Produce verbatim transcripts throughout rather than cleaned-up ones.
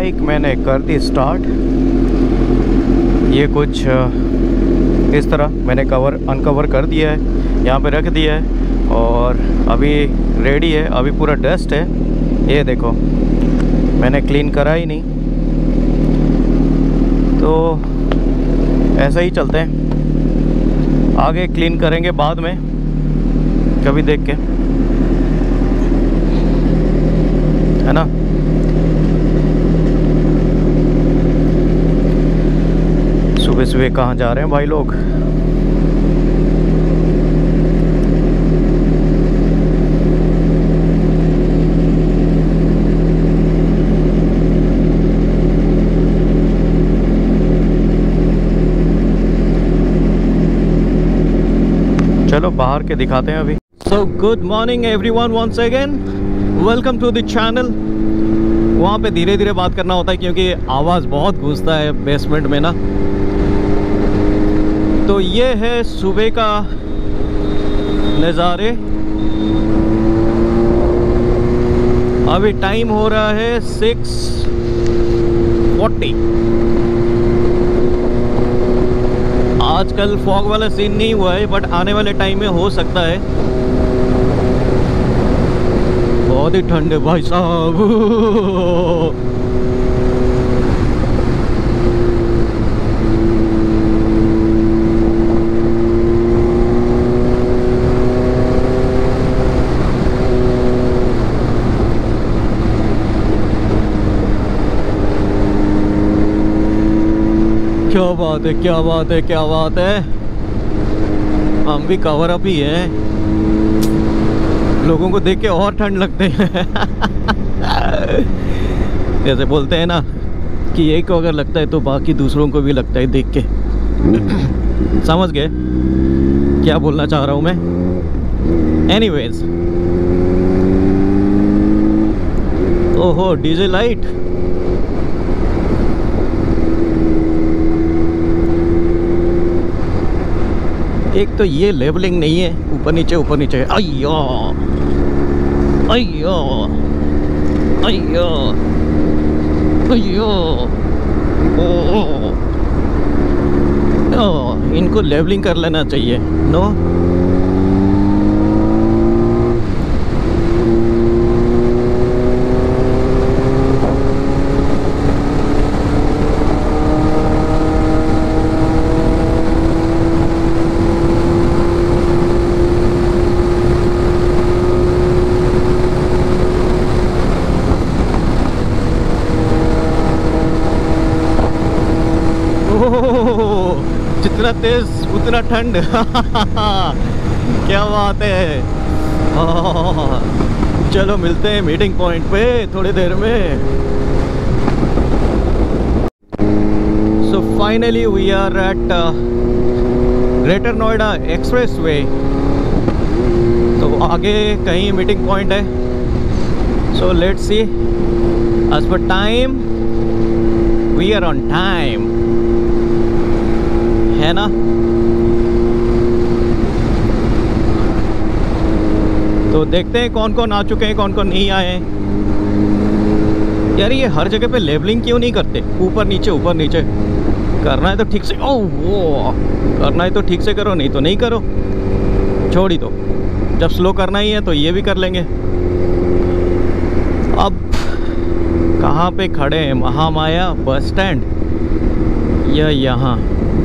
Bike मैंने कर दी start. ये कुछ इस तरह मैंने कवर अनकवर कर दिया है, यहाँ पे रख दिया है और अभी रेडी है। अभी पूरा डस्ट है, ये देखो मैंने क्लीन करा ही नहीं, तो ऐसा ही चलते हैं। आगे क्लीन करेंगे बाद में कभी देख के, है ना। सुबह सुबह कहाँ जा रहे हैं भाई लोग। चलो बाहर के दिखाते हैं अभी। So good morning everyone, once again welcome to the channel. वहाँ पे धीरे धीरे बात करना होता है क्योंकि आवाज़ बहुत गूंजता है बेसमेंट में ना। तो ये है सुबह का नज़ारे। अभी टाइम हो रहा है सिक्स फोर्टी। आजकल फॉग वाला सीन नहीं हुआ है, बट आने वाले टाइम में हो सकता है। बहुत ही ठंड है भाई साहब। क्या बात है, क्या बात है, क्या बात है। हम भी कवर अप ही हैं, लोगों को देख के और ठंड लगते हैं। जैसे बोलते हैं ना कि एक को अगर लगता है तो बाकी दूसरों को भी लगता है देख के। समझ गए क्या बोलना चाह रहा हूँ मैं। एनीवेज, ओहो डीजे लाइट। एक तो ये लेवलिंग नहीं है, ऊपर नीचे ऊपर नीचे। अय्यो अय्यो अय्यो अय्यो। ओ, ओ, इनको लेवलिंग कर लेना चाहिए। नो जितना तेज उतना ठंड। क्या बात है। चलो मिलते हैं मीटिंग पॉइंट पे थोड़ी देर में। So finally we are at Greater Noida expressway. तो आगे कहीं मीटिंग पॉइंट है। So let's see. As per time we are on time, है ना। तो देखते हैं कौन कौन आ चुके हैं, कौन कौन नहीं आए हैं। यार ये हर जगह पे लेवलिंग क्यों नहीं करते, ऊपर नीचे ऊपर नीचे। करना है तो ठीक से, ओह वो करना है तो ठीक से करो, नहीं तो नहीं करो, छोड़ ही दो। जब स्लो करना ही है तो ये भी कर लेंगे। अब कहाँ पे खड़े हैं, महामाया बस स्टैंड या यहाँ।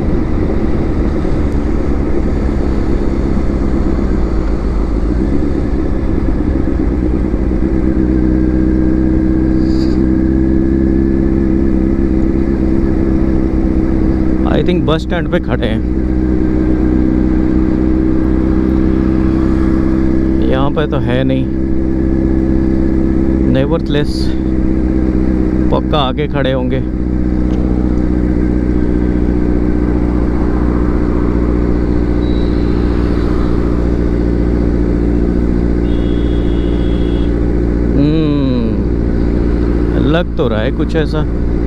आई थिंक बस स्टैंड पे खड़े हैं। यहाँ पे तो है नहीं। नेवरथलेस पक्का आगे खड़े होंगे। हम्म लग तो रहा है कुछ ऐसा।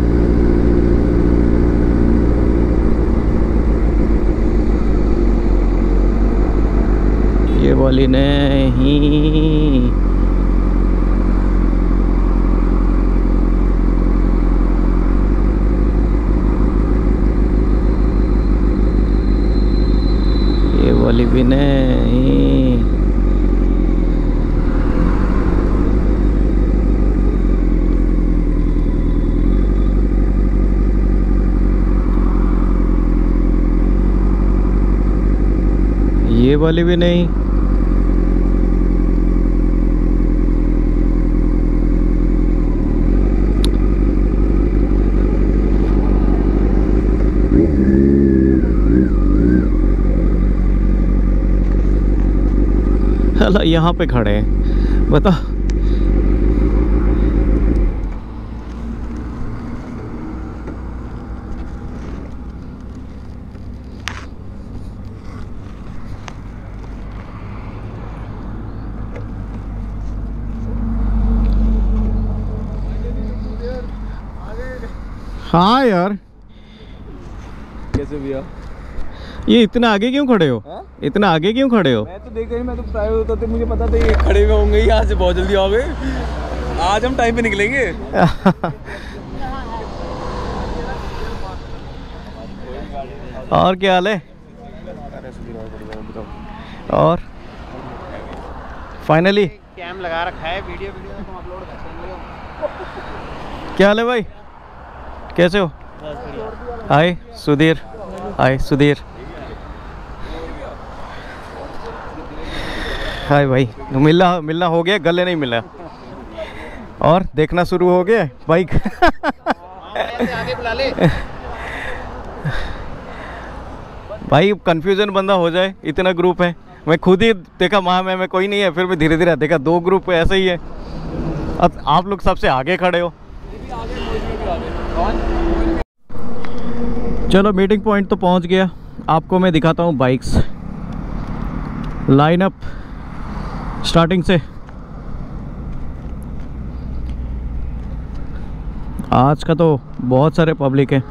ये वाली नहीं। वाली भी नहीं। ये वाली भी नहीं। अला यहाँ पे खड़े हैं, बता। हाँ यार, कैसे भैया? ये इतना आगे क्यों खड़े हो? हा? इतना आगे क्यों खड़े हो? मैं तो देख रही, मैं तो प्राइवेट होता तो मुझे पता था ये खड़े हुए होंगे, यहाँ से बहुत जल्दी आ गए। आज हम टाइम पे निकलेंगे। और क्या हाल है? और फाइनली कैम लगा रखा है, वीडियो वीडियो तो अपलोड कर। क्या हाल है भाई, कैसे हो? आए सुधीर, आए सुधीर। हाय भाई, मिलना मिलना हो गया, गले नहीं मिला। और देखना शुरू हो गया बाइक। आगे बुला ले। भाई कंफ्यूजन बंदा हो जाए, इतना ग्रुप है। मैं खुद ही देखा महा में, में कोई नहीं है, फिर मैं धीरे धीरे देखा दो ग्रुप ऐसे ही है। अब आप लोग सबसे आगे खड़े हो। चलो मीटिंग पॉइंट तो पहुंच गया। आपको मैं दिखाता हूँ बाइक्स लाइन अप स्टार्टिंग से। आज का तो बहुत सारे पब्लिक है।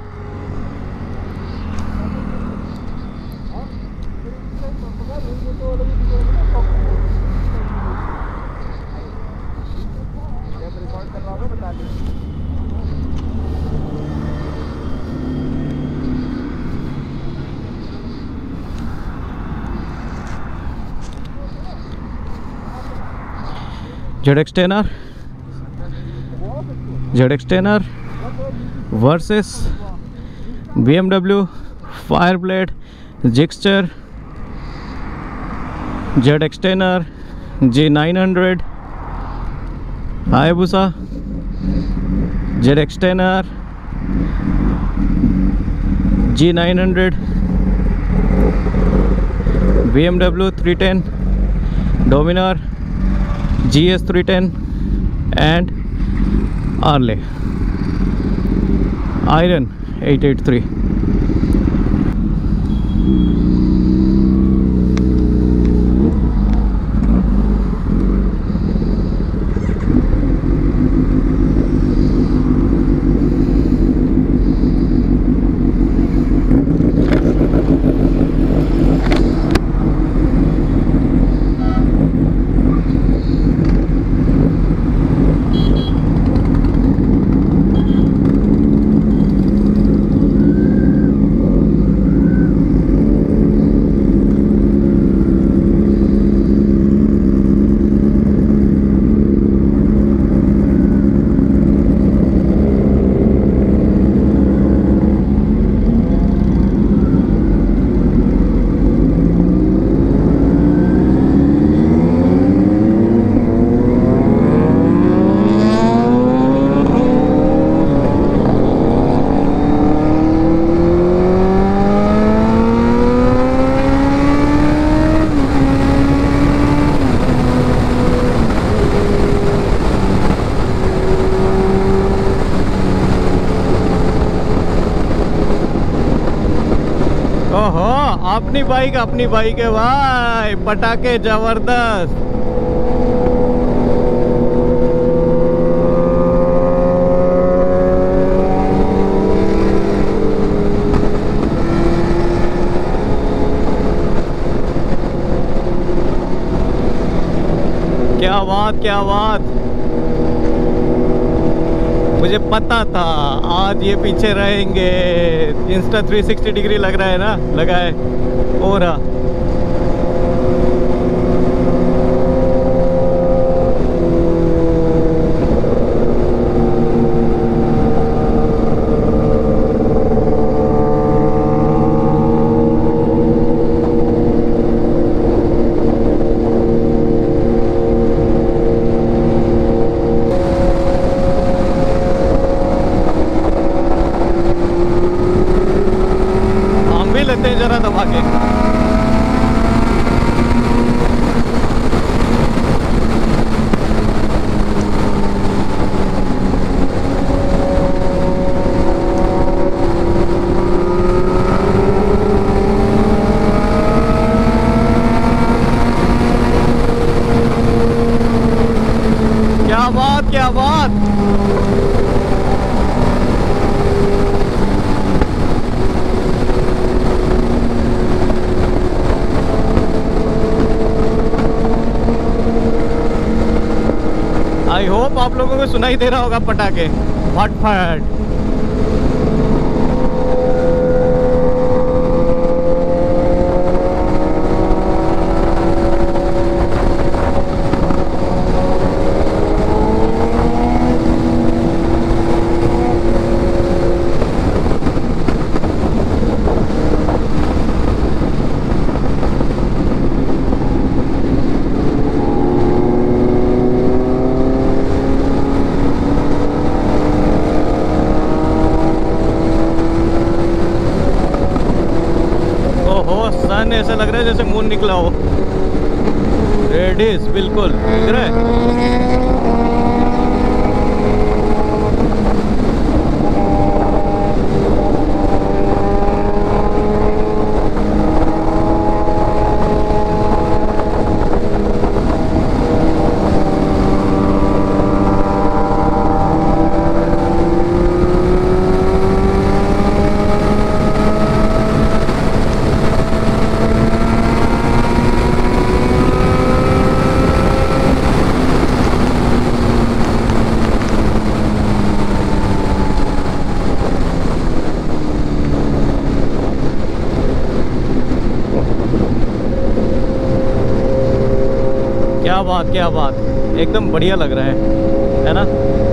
Z X ten R, Z X ten R versus B M W Fireblade Gixxer, Z X ten R, G nine hundred, Hayabusa, Z X ten R, G nine hundred, B M W three ten, Dominar, G S three ten and Harley Iron eight eighty-three. ओहो, अपनी bike अपनी bike है भाई, पटाखे जबरदस्त। क्या बात क्या बात, मुझे पता था आज ये पीछे रहेंगे। इंस्टा थ्री सिक्सटी डिग्री लग रहा है ना, लगा है। हो रहा आप लोगों को सुनाई दे रहा होगा पटाखे फट फट। ऐसा लग रहा है जैसे मून निकला हो। रेडिस बिल्कुल दिख रहा है। क्या बात क्या बात, एकदम बढ़िया लग रहा है है ना।